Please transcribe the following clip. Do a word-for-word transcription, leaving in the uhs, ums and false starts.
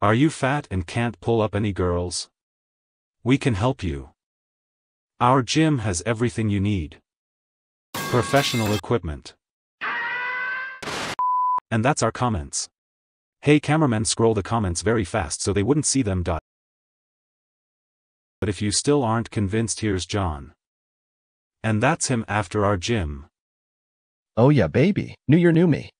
Are you fat and can't pull up any girls? We can help you. Our gym has everything you need. Professional equipment. And that's our comments. Hey cameraman, scroll the comments very fast so they wouldn't see them. But if you still aren't convinced, here's John. And that's him after our gym. Oh yeah baby, new year new me.